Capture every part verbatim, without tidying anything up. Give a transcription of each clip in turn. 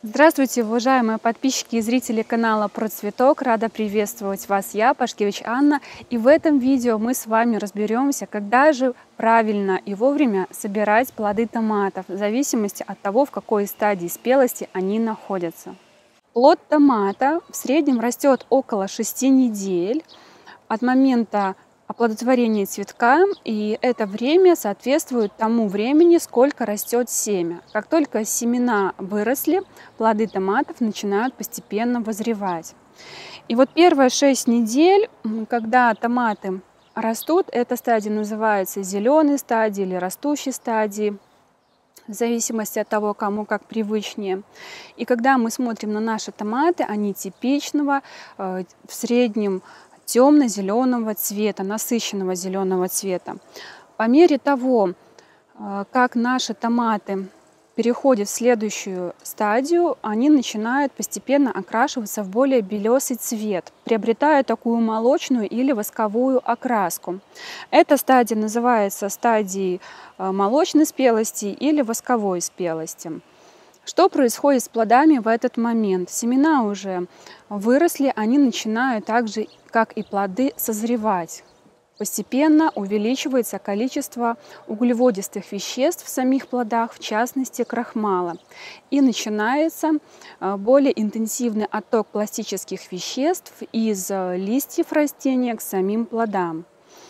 Здравствуйте, уважаемые подписчики и зрители канала Процветок. Рада приветствовать вас я, Пашкевич Анна. И в этом видео мы с вами разберемся, когда же правильно и вовремя собирать плоды томатов, в зависимости от того, в какой стадии спелости они находятся. Плод томата в среднем растет около шести недель от момента оплодотворения цветка, и это время соответствует тому времени, сколько растет семя. Как только семена выросли, плоды томатов начинают постепенно вызревать. И вот первые шесть недель, когда томаты растут, эта стадия называется зеленой стадией или растущей стадией, в зависимости от того, кому как привычнее. И когда мы смотрим на наши томаты, они типичного, в среднем темно-зеленого цвета, насыщенного зеленого цвета. По мере того, как наши томаты переходят в следующую стадию, они начинают постепенно окрашиваться в более белесый цвет, приобретая такую молочную или восковую окраску. Эта стадия называется стадией молочной спелости или восковой спелости. Что происходит с плодами в этот момент? Семена уже выросли, они начинают так же, как и плоды, созревать. Постепенно увеличивается количество углеводистых веществ в самих плодах, в частности крахмала. И начинается более интенсивный отток пластических веществ из листьев растения к самим плодам.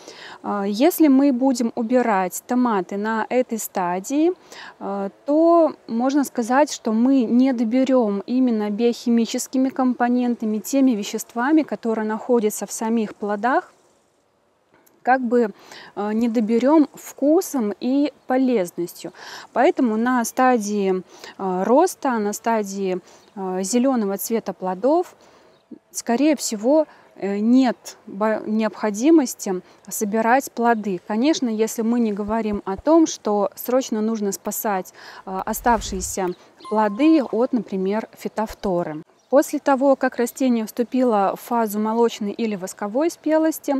Если мы будем убирать томаты на этой стадии, то можно сказать, что мы не доберем именно биохимическими компонентами, теми веществами, которые находятся в самих плодах, как бы не доберем вкусом и полезностью. Поэтому на стадии роста, на стадии зеленого цвета плодов, скорее всего, нет необходимости собирать плоды. Конечно, если мы не говорим о том, что срочно нужно спасать оставшиеся плоды от, например, фитофторы. После того, как растение вступило в фазу молочной или восковой спелости,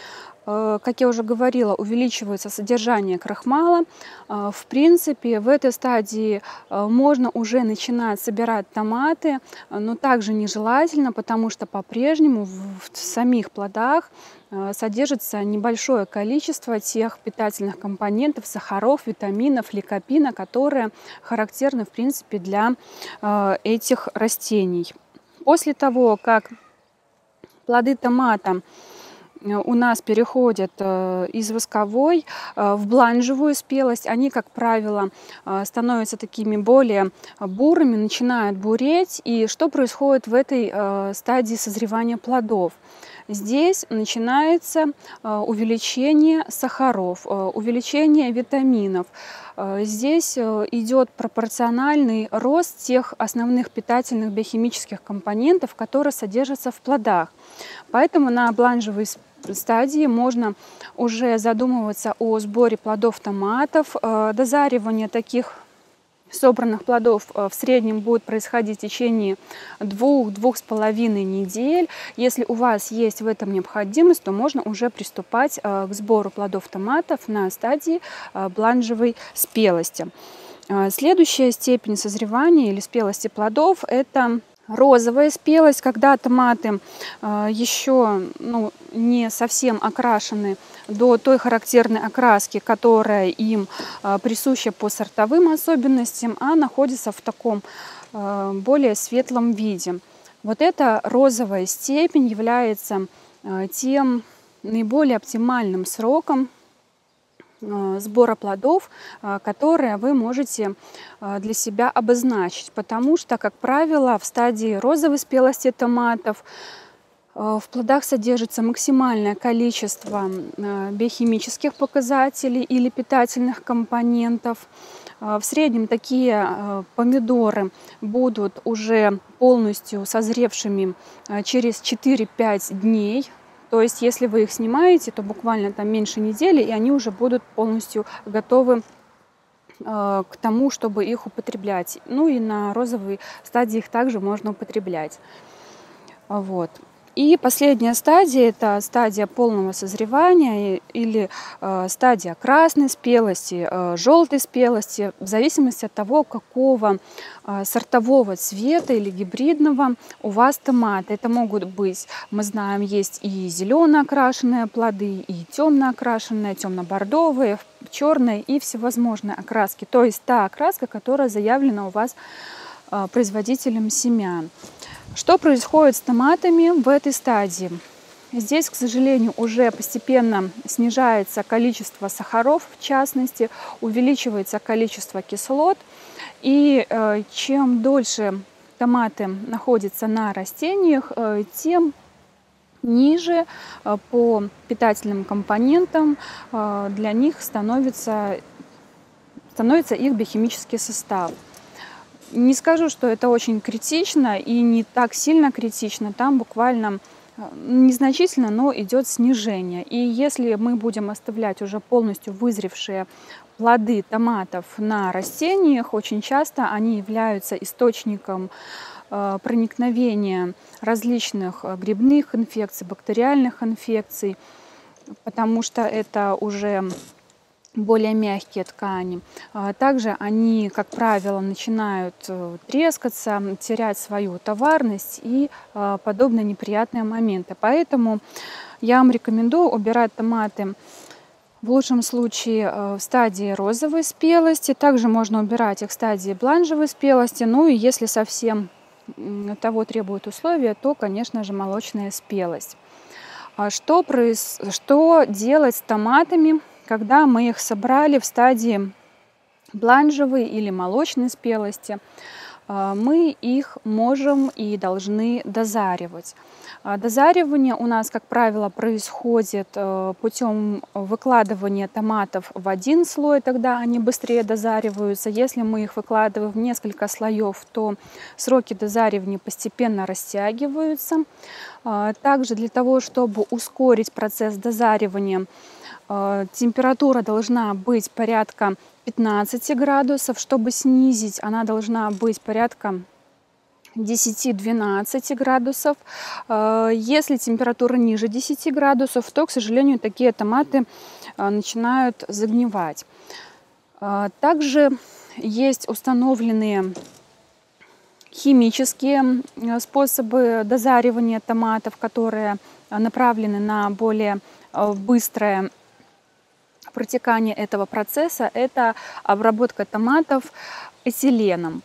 как я уже говорила, увеличивается содержание крахмала. В принципе, в этой стадии можно уже начинать собирать томаты, но также нежелательно, потому что по-прежнему в самих плодах содержится небольшое количество тех питательных компонентов, сахаров, витаминов, ликопина, которые характерны, в принципе, для этих растений. После того, как плоды томата у нас переходят из восковой в бланжевую спелость, они, как правило, становятся такими более бурыми, начинают буреть. И что происходит в этой стадии созревания плодов? Здесь начинается увеличение сахаров, увеличение витаминов. Здесь идет пропорциональный рост тех основных питательных биохимических компонентов, которые содержатся в плодах. Поэтому на бланжевой стадии можно уже задумываться о сборе плодов томатов. Дозаривание таких собранных плодов в среднем будет происходить в течение двух-двух с половиной недель. Если у вас есть в этом необходимость, то можно уже приступать к сбору плодов томатов на стадии бланжевой спелости. Следующая степень созревания или спелости плодов – это розовая спелость, когда томаты еще ну, не совсем окрашены до той характерной окраски, которая им присуща по сортовым особенностям, а находится в таком более светлом виде. Вот эта розовая степень является тем наиболее оптимальным сроком сбора плодов, которые вы можете для себя обозначить, потому что, как правило, в стадии розовой спелости томатов в плодах содержится максимальное количество биохимических показателей или питательных компонентов. В среднем такие помидоры будут уже полностью созревшими через четыре-пять дней. То есть, если вы их снимаете, то буквально там меньше недели, и они уже будут полностью готовы э, к тому, чтобы их употреблять. Ну и на розовой стадии их также можно употреблять. Вот. И последняя стадия – это стадия полного созревания или э, стадия красной спелости, э, желтой спелости, в зависимости от того, какого э, сортового цвета или гибридного у вас томаты. Это могут быть, мы знаем, есть и зелено окрашенные плоды, и темно окрашенные, темно-бордовые, черные и всевозможные окраски. То есть та окраска, которая заявлена у вас э, производителем семян. Что происходит с томатами в этой стадии? Здесь, к сожалению, уже постепенно снижается количество сахаров, в частности, увеличивается количество кислот. И э, чем дольше томаты находятся на растениях, э, тем ниже э, по питательным компонентам э, для них становится, становится их биохимический состав. Не скажу, что это очень критично и не так сильно критично, там буквально незначительно, но идет снижение. И если мы будем оставлять уже полностью вызревшие плоды томатов на растениях, очень часто они являются источником проникновения различных грибных инфекций, бактериальных инфекций, потому что это уже более мягкие ткани. Также они, как правило, начинают трескаться, терять свою товарность и подобные неприятные моменты. Поэтому я вам рекомендую убирать томаты в лучшем случае в стадии розовой спелости. Также можно убирать их в стадии бланжевой спелости. Ну и если совсем того требуют условия, то, конечно же, молочная спелость. Что, проис... Что делать с томатами, когда мы их собрали в стадии бланжевой или молочной спелости? Мы их можем и должны дозаривать. Дозаривание у нас, как правило, происходит путем выкладывания томатов в один слой, тогда они быстрее дозариваются. Если мы их выкладываем в несколько слоев, то сроки дозаривания постепенно растягиваются. Также для того, чтобы ускорить процесс дозаривания, температура должна быть порядка пятнадцати градусов. Чтобы снизить, она должна быть порядка десяти-двенадцати градусов. Если температура ниже десяти градусов, то, к сожалению, такие томаты начинают загнивать. Также есть установленные химические способы дозаривания томатов, которые направлены на более быстрое протекание этого процесса. Это обработка томатов этиленом.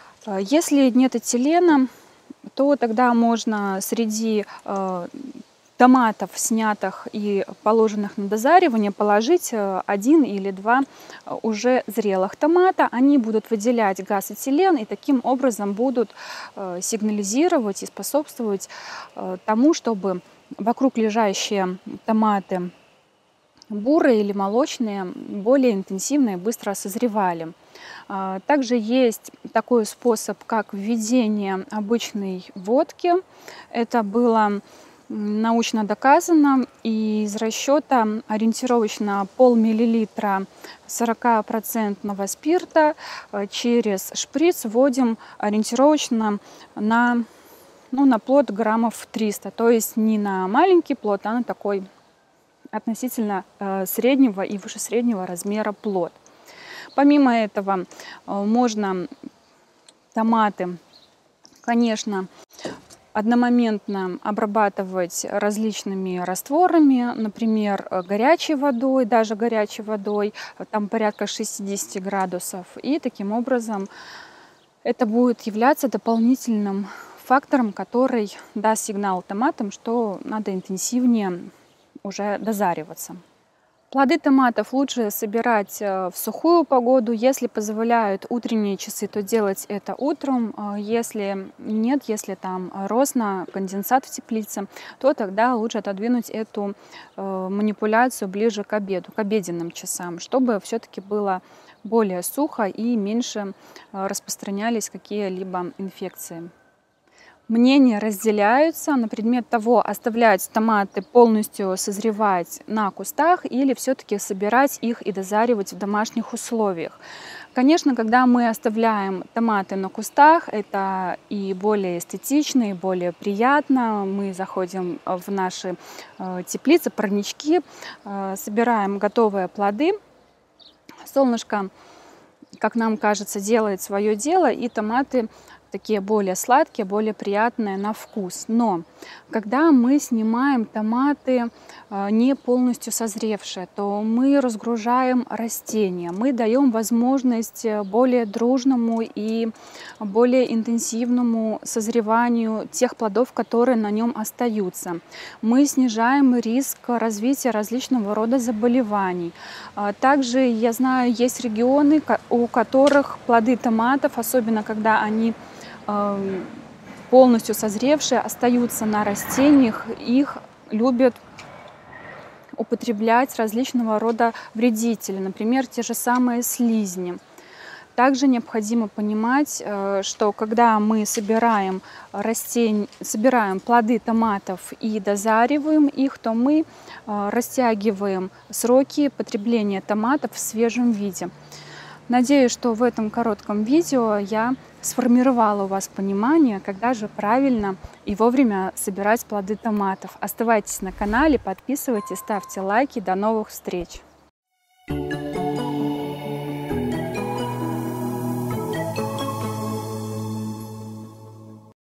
Если нет этилена, то тогда можно среди э, томатов, снятых и положенных на дозаривание, положить один или два уже зрелых томата. Они будут выделять газ этилен и таким образом будут э, сигнализировать и способствовать э, тому, чтобы вокруг лежащие томаты бурые или молочные более интенсивно и быстро созревали. Также есть такой способ, как введение обычной водки. Это было научно доказано, и из расчета ориентировочно полмиллилитра сорокапроцентного спирта через шприц вводим ориентировочно на, ну, на плод граммов триста, то есть не на маленький плод, а на такой относительно э, среднего и выше среднего размера плод. Помимо этого э, можно томаты, конечно, одномоментно обрабатывать различными растворами, например, горячей водой, даже горячей водой, там порядка шестидесяти градусов. И таким образом это будет являться дополнительным фактором, который даст сигнал томатам, что надо интенсивнее уже дозариваться. Плоды томатов лучше собирать в сухую погоду. Если позволяют утренние часы, то делать это утром. Если нет, если там росно, конденсат в теплице, то тогда лучше отодвинуть эту манипуляцию ближе к обеду, к обеденным часам, чтобы все-таки было более сухо и меньше распространялись какие-либо инфекции. Мнения разделяются на предмет того, оставлять томаты полностью созревать на кустах или все-таки собирать их и дозаривать в домашних условиях. Конечно, когда мы оставляем томаты на кустах, это и более эстетично, и более приятно. Мы заходим в наши э, теплицы, парнички, э, собираем готовые плоды. Солнышко, как нам кажется, делает свое дело, и томаты такие более сладкие, более приятные на вкус. Но когда мы снимаем томаты не полностью созревшие, то мы разгружаем растения, мы даем возможность более дружному и более интенсивному созреванию тех плодов, которые на нем остаются. Мы снижаем риск развития различного рода заболеваний. Также, я знаю, есть регионы, у которых плоды томатов, особенно когда они полностью созревшие, остаются на растениях, их любят употреблять различного рода вредители, например, те же самые слизни. Также необходимо понимать, что когда мы собираем растения, собираем плоды томатов и дозариваем их, то мы растягиваем сроки потребления томатов в свежем виде. Надеюсь, что в этом коротком видео я сформировала у вас понимание, когда же правильно и вовремя собирать плоды томатов. Оставайтесь на канале, подписывайтесь, ставьте лайки. До новых встреч!